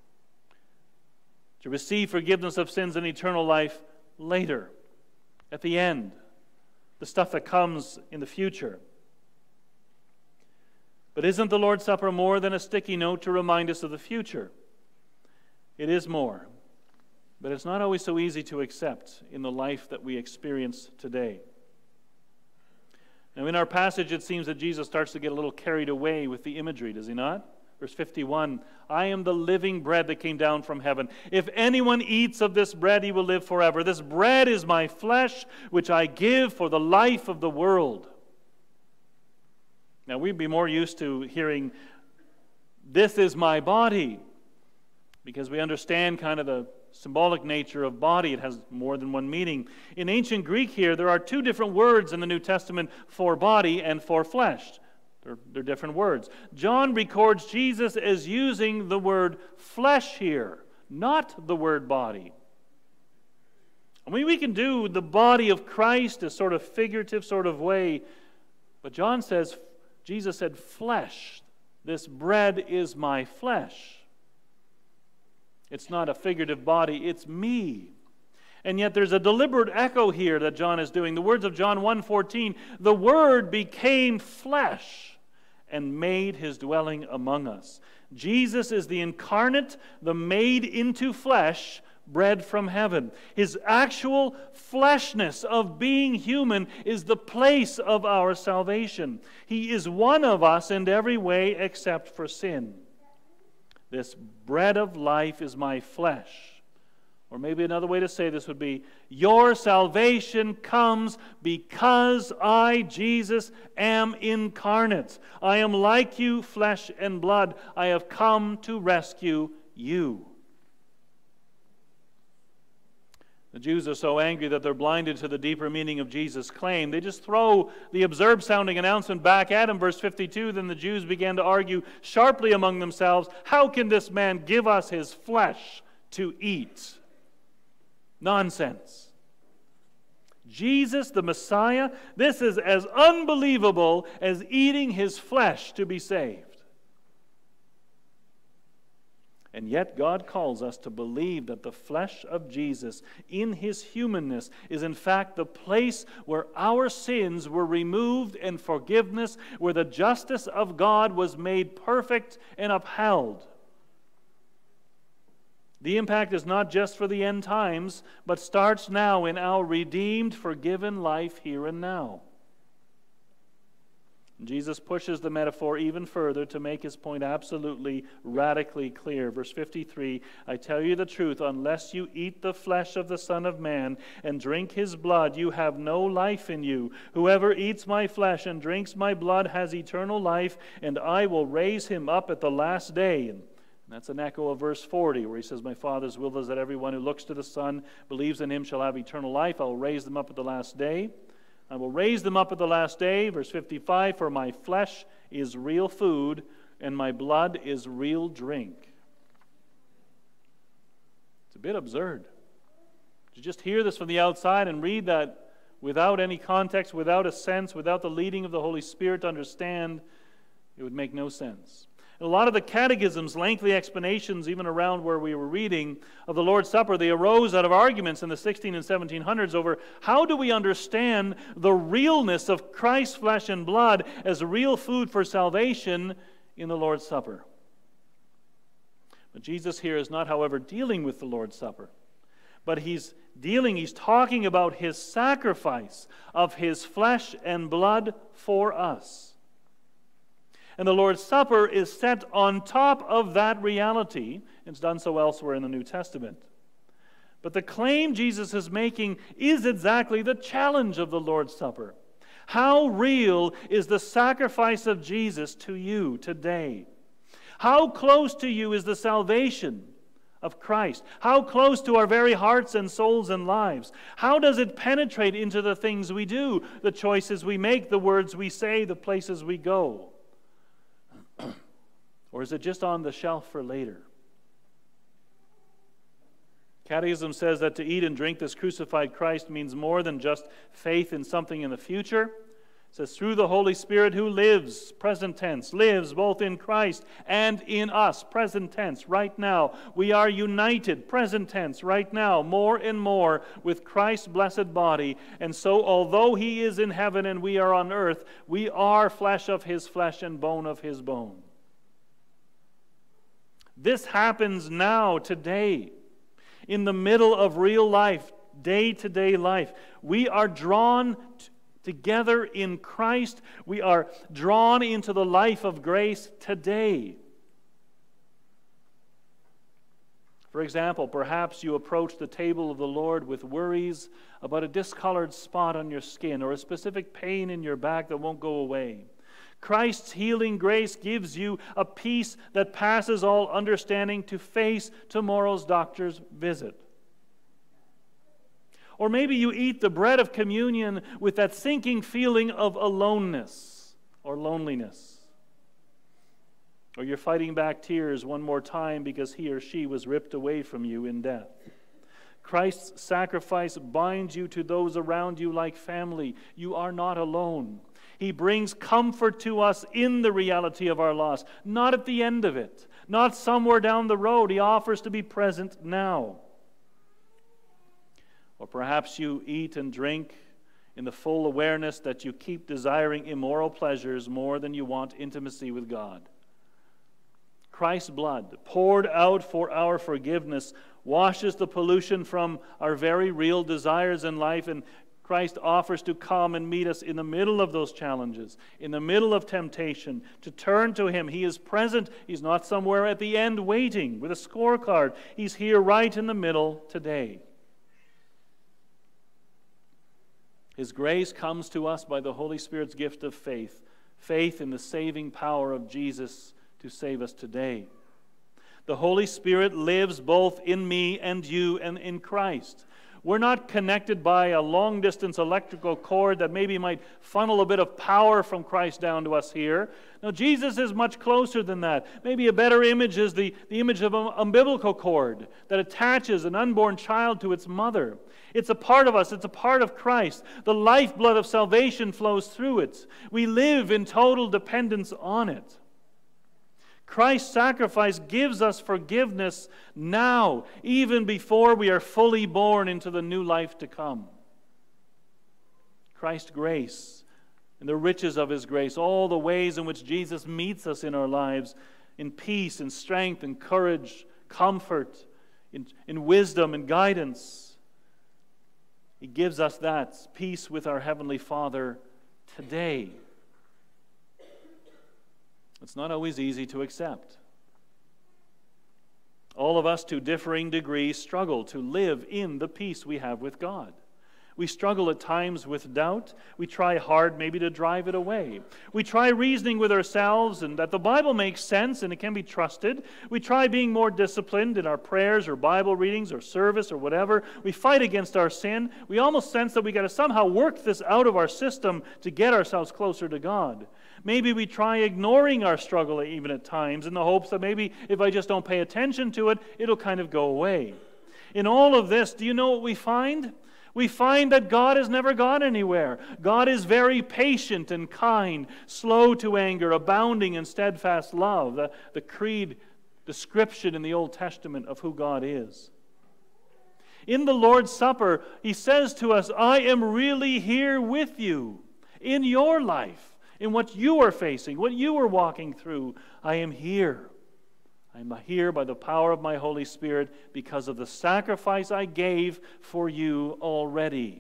To receive forgiveness of sins and eternal life later, at the end. The stuff that comes in the future. But isn't the Lord's Supper more than a sticky note to remind us of the future? It is more. But it's not always so easy to accept in the life that we experience today. Now in our passage it seems that Jesus starts to get a little carried away with the imagery, does He not? Verse fifty-one, I am the living bread that came down from heaven. If anyone eats of this bread, he will live forever. This bread is my flesh, which I give for the life of the world. Now, we'd be more used to hearing, this is my body, because we understand kind of the symbolic nature of body. It has more than one meaning. In ancient Greek here, there are two different words in the New Testament for body and for flesh. They're, they're different words. John records Jesus as using the word flesh here, not the word body. I mean, we can do the body of Christ a sort of figurative sort of way, but John says, Jesus said, flesh. This bread is my flesh. It's not a figurative body, it's me. And yet there's a deliberate echo here that John is doing. The words of John one fourteen, the Word became flesh and made His dwelling among us. Jesus is the incarnate, the made into flesh, bread from heaven. His actual fleshness of being human is the place of our salvation. He is one of us in every way except for sin. This bread of life is my flesh. Or maybe another way to say this would be, your salvation comes because I, Jesus, am incarnate. I am like you, flesh and blood. I have come to rescue you. The Jews are so angry that they're blinded to the deeper meaning of Jesus' claim. They just throw the absurd-sounding announcement back at him. Verse fifty-two, then the Jews began to argue sharply among themselves, how can this man give us his flesh to eat? Nonsense. Jesus, the Messiah, this is as unbelievable as eating His flesh to be saved. And yet God calls us to believe that the flesh of Jesus in his humanness is in fact the place where our sins were removed and forgiveness, where the justice of God was made perfect and upheld. The impact is not just for the end times, but starts now in our redeemed, forgiven life here and now. Jesus pushes the metaphor even further to make his point absolutely, radically clear. Verse fifty-three, I tell you the truth, unless you eat the flesh of the Son of Man and drink his blood, you have no life in you. Whoever eats my flesh and drinks my blood has eternal life, and I will raise him up at the last day. And that's an echo of verse forty, where he says, my Father's will is that everyone who looks to the Son, believes in him, shall have eternal life. I will raise them up at the last day. I will raise them up at the last day. Verse fifty-five, for my flesh is real food, and my blood is real drink. It's a bit absurd. To just hear this from the outside and read that without any context, without a sense, without the leading of the Holy Spirit to understand, it would make no sense. A lot of the catechisms, lengthy explanations, even around where we were reading of the Lord's Supper, they arose out of arguments in the sixteen and seventeen hundreds over how do we understand the realness of Christ's flesh and blood as real food for salvation in the Lord's Supper. But Jesus here is not, however, dealing with the Lord's Supper, but he's dealing, he's talking about his sacrifice of his flesh and blood for us. And the Lord's Supper is set on top of that reality. It's done so elsewhere in the New Testament. But the claim Jesus is making is exactly the challenge of the Lord's Supper. How real is the sacrifice of Jesus to you today? How close to you is the salvation of Christ? How close to our very hearts and souls and lives? How does it penetrate into the things we do, the choices we make, the words we say, the places we go? Or is it just on the shelf for later? Catechism says that to eat and drink this crucified Christ means more than just faith in something in the future. It says, through the Holy Spirit who lives, present tense, lives both in Christ and in us, present tense, right now. We are united, present tense, right now, more and more with Christ's blessed body. And so, although he is in heaven and we are on earth, we are flesh of his flesh and bone of his bone. This happens now, today, in the middle of real life, day-to-day life. We are drawn t- together in Christ. We are drawn into the life of grace today. For example, perhaps you approach the table of the Lord with worries about a discolored spot on your skin or a specific pain in your back that won't go away. Christ's healing grace gives you a peace that passes all understanding to face tomorrow's doctor's visit. Or maybe you eat the bread of communion with that sinking feeling of aloneness or loneliness. Or you're fighting back tears one more time because he or she was ripped away from you in death. Christ's sacrifice binds you to those around you like family. You are not alone. He brings comfort to us in the reality of our loss, not at the end of it, not somewhere down the road. He offers to be present now. Or perhaps you eat and drink in the full awareness that you keep desiring immoral pleasures more than you want intimacy with God. Christ's blood, poured out for our forgiveness, washes the pollution from our very real desires in life, and Christ offers to come and meet us in the middle of those challenges, in the middle of temptation, to turn to him. He is present. He's not somewhere at the end waiting with a scorecard. He's here right in the middle today. His grace comes to us by the Holy Spirit's gift of faith, faith in the saving power of Jesus to save us today. The Holy Spirit lives both in me and you and in Christ. We're not connected by a long-distance electrical cord that maybe might funnel a bit of power from Christ down to us here. No, Jesus is much closer than that. Maybe a better image is the, the image of an umbilical cord that attaches an unborn child to its mother. It's a part of us. It's a part of Christ. The lifeblood of salvation flows through it. We live in total dependence on it. Christ's sacrifice gives us forgiveness now, even before we are fully born into the new life to come. Christ's grace and the riches of His grace, all the ways in which Jesus meets us in our lives, in peace and strength and courage, comfort, in, in wisdom and guidance. He gives us that peace with our Heavenly Father today. It's not always easy to accept. All of us, to differing degrees, struggle to live in the peace we have with God. We struggle at times with doubt. We try hard maybe to drive it away. We try reasoning with ourselves and that the Bible makes sense and it can be trusted. We try being more disciplined in our prayers or Bible readings or service or whatever. We fight against our sin. We almost sense that we got to somehow work this out of our system to get ourselves closer to God. Maybe we try ignoring our struggle even at times in the hopes that maybe if I just don't pay attention to it, it'll kind of go away. In all of this, do you know what we find? We find that God has never gone anywhere. God is very patient and kind, slow to anger, abounding in steadfast love. The, the creed description in the Old Testament of who God is. In the Lord's Supper, He says to us, I am really here with you in your life, in what you are facing, what you are walking through. I am here. I am here by the power of my Holy Spirit because of the sacrifice I gave for you already.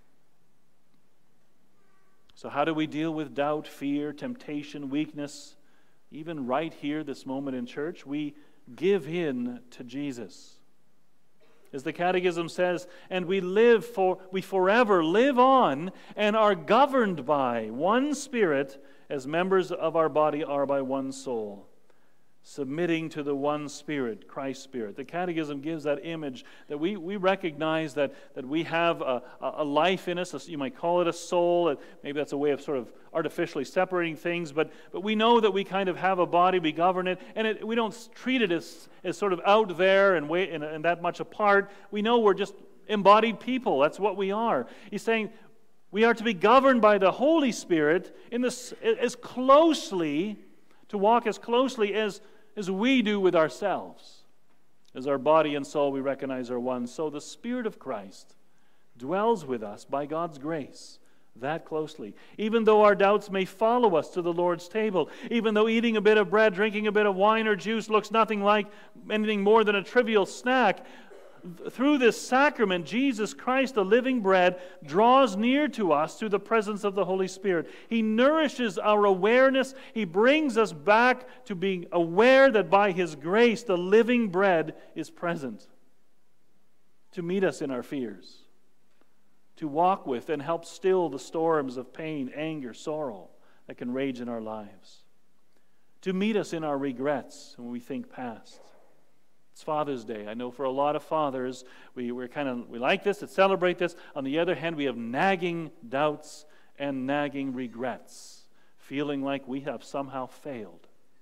So how do we deal with doubt, fear, temptation, weakness? Even right here, this moment in church, we give in to Jesus. As the Catechism says, and we live for, we forever live on and are governed by one Spirit as members of our body are by one soul. Submitting to the one Spirit, Christ's Spirit. The Catechism gives that image that we, we recognize that, that we have a, a life in us. A, you might call it a soul. Maybe that's a way of sort of artificially separating things, but, but we know that we kind of have a body, we govern it, and it, we don't treat it as, as sort of out there and, way, and, and that much apart. We know we're just embodied people. That's what we are. He's saying we are to be governed by the Holy Spirit in this, as closely, to walk as closely as as we do with ourselves. As our body and soul we recognize are one, so the Spirit of Christ dwells with us by God's grace that closely. Even though our doubts may follow us to the Lord's table, even though eating a bit of bread, drinking a bit of wine or juice looks nothing like anything more than a trivial snack, through this sacrament, Jesus Christ, the living bread, draws near to us through the presence of the Holy Spirit. He nourishes our awareness. He brings us back to being aware that by His grace, the living bread is present to meet us in our fears, to walk with and help still the storms of pain, anger, sorrow that can rage in our lives, to meet us in our regrets when we think past. It's Father's Day. I know for a lot of fathers, we, we're kind of, we like this, to celebrate this. On the other hand, we have nagging doubts and nagging regrets, feeling like we have somehow failed.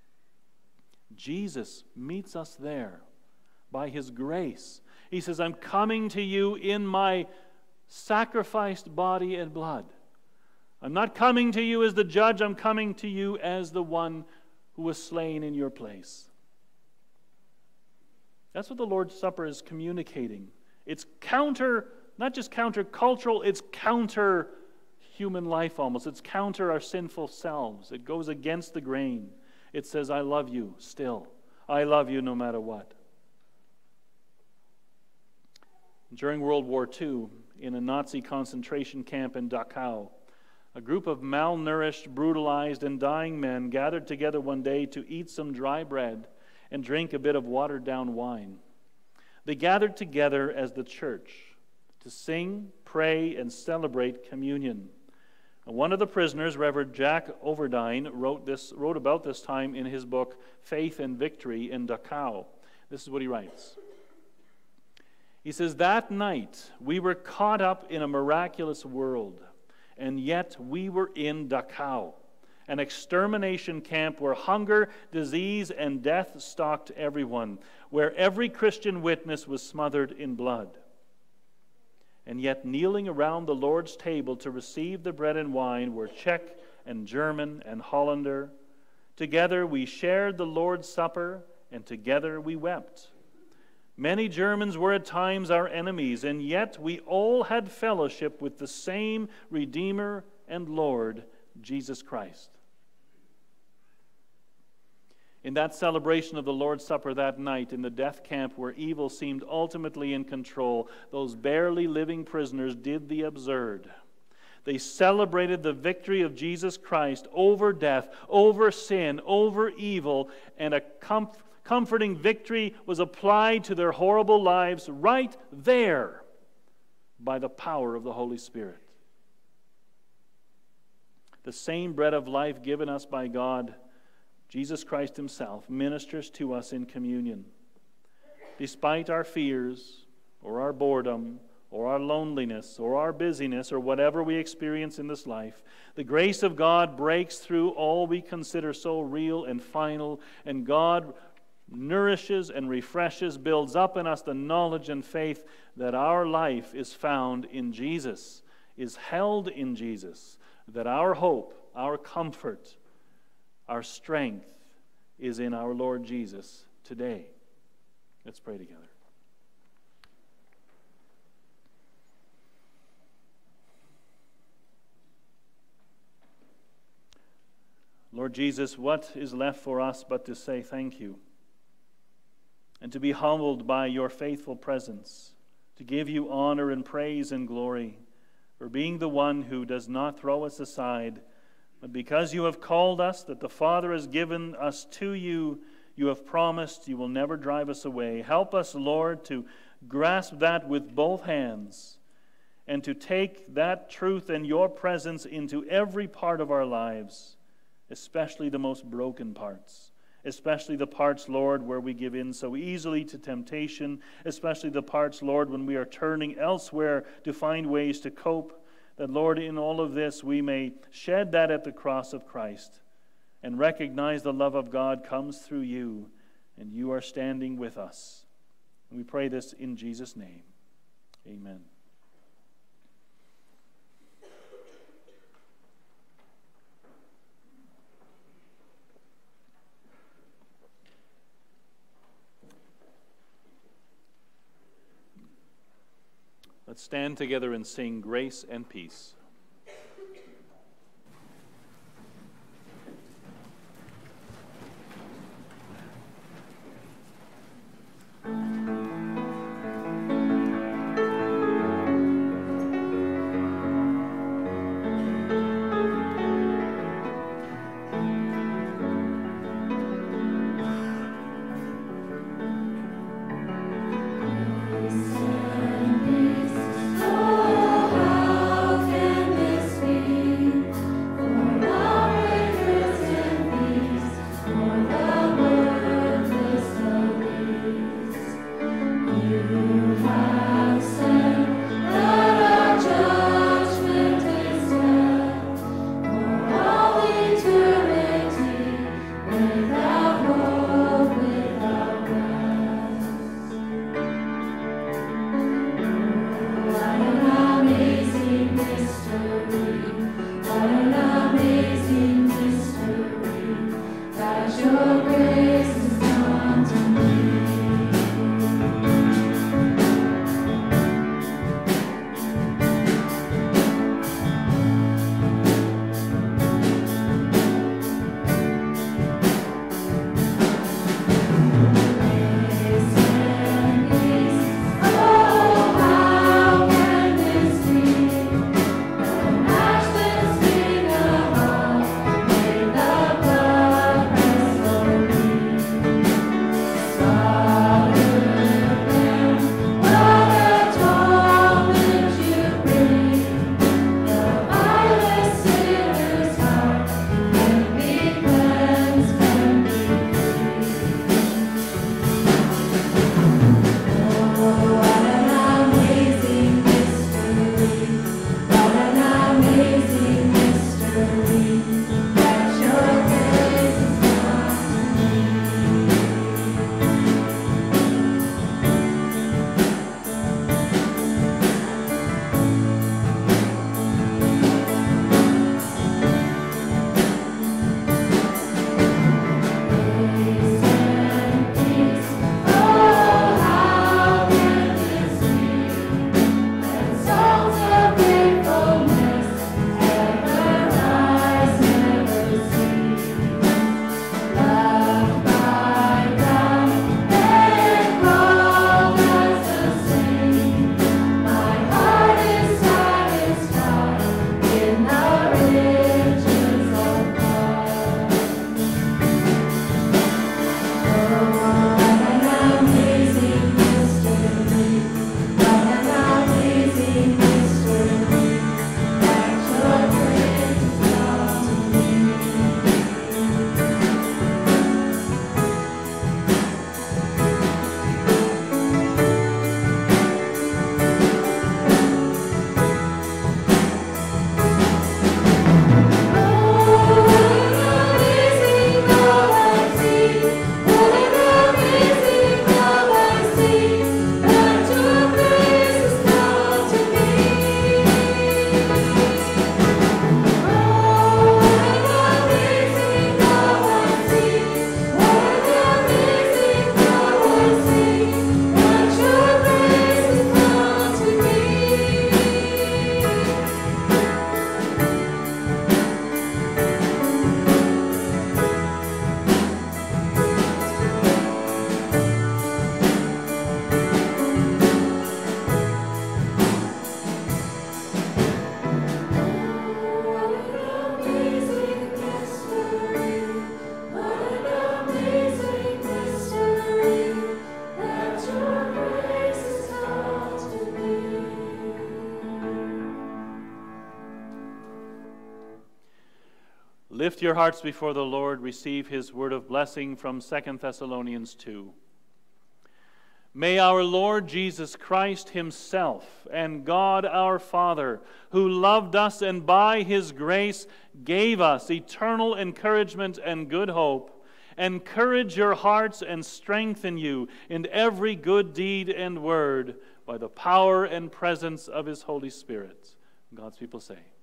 Jesus meets us there by His grace. He says, I'm coming to you in my sacrificed body and blood. I'm not coming to you as the judge, I'm coming to you as the one who was slain in your place. That's what the Lord's Supper is communicating. It's counter, not just counter-cultural, it's counter-human life almost. It's counter our sinful selves. It goes against the grain. It says, I love you still. I love you no matter what. During World War Two, in a Nazi concentration camp in Dachau, a group of malnourished, brutalized, and dying men gathered together one day to eat some dry bread and drink a bit of watered-down wine. They gathered together as the church to sing, pray, and celebrate communion. And one of the prisoners, Reverend Jack Overdine, wrote this, wrote about this time in his book, Faith and Victory in Dachau. This is what he writes. He says, that night we were caught up in a miraculous world, and yet we were in Dachau, an extermination camp where hunger, disease, and death stalked everyone, where every Christian witness was smothered in blood. And yet kneeling around the Lord's table to receive the bread and wine were Czech and German and Hollander, Together we shared the Lord's Supper, and together we wept. Many Germans were at times our enemies, and yet we all had fellowship with the same Redeemer and Lord, Jesus Christ. In that celebration of the Lord's Supper that night in the death camp where evil seemed ultimately in control, those barely living prisoners did the absurd. They celebrated the victory of Jesus Christ over death, over sin, over evil, and a comf- comforting victory was applied to their horrible lives right there by the power of the Holy Spirit. The same bread of life given us by God, Jesus Christ himself, ministers to us in communion. Despite our fears or our boredom or our loneliness or our busyness or whatever we experience in this life, the grace of God breaks through all we consider so real and final, and God nourishes and refreshes, builds up in us the knowledge and faith that our life is found in Jesus, is held in Jesus, that our hope, our comfort, our strength is in our Lord Jesus today. Let's pray together. Lord Jesus, what is left for us but to say thank you and to be humbled by your faithful presence, to give you honor and praise and glory for being the one who does not throw us aside, but because you have called us, that the Father has given us to you, you have promised you will never drive us away. Help us, Lord, to grasp that with both hands and to take that truth and your presence into every part of our lives, especially the most broken parts, especially the parts, Lord, where we give in so easily to temptation, especially the parts, Lord, when we are turning elsewhere to find ways to cope. That, Lord, in all of this we may shed that at the cross of Christ and recognize the love of God comes through you and you are standing with us. And we pray this in Jesus' name. Amen. Let's stand together and sing Grace and Peace. Oh, how can Lift your hearts before the Lord. Receive his word of blessing from Second Thessalonians two. May our Lord Jesus Christ himself and God our Father, who loved us and by his grace gave us eternal encouragement and good hope, encourage your hearts and strengthen you in every good deed and word by the power and presence of his Holy Spirit. God's people say,